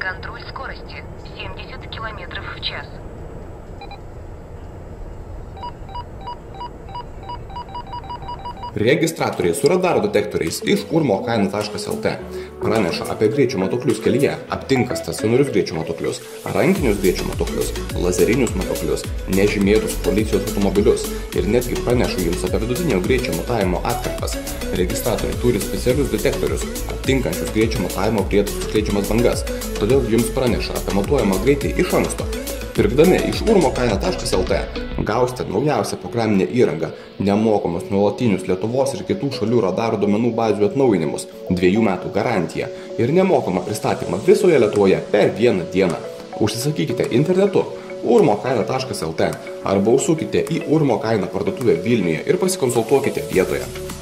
Контроль скорости 70 км в час. Registratoriai su radaro detektoriais iš urmokaina.lt praneša apie greičio matuoklius kelyje, aptinka stacionarius greičio matuoklius, rankinius greičio matuoklius, lazerinius matuoklius, nežymėtus policijos automobilius ir netgi praneša jums apie vidutinio greičio matavimo atkarpas. Registratoriai turi specialius detektorius, aptinkančius greičio matavimo prietaisų skleidžiamas bangas, todėl jums praneša apie matuojamą greitį iš anksto. Pirkdami iš urmokaina.lt gausite naujausią programinę įrangą, nemokamus nuolatinius Lietuvos ir kitų šalių radaro duomenų bazių atnaujinimus, 2 metų garantiją ir nemokamą pristatymą visoje Lietuvoje per 1 dieną. Užsisakykite internetu urmokaina.lt arba užsukite į Urmo Kaina parduotuvę Vilniuje ir pasikonsultuokite vietoje.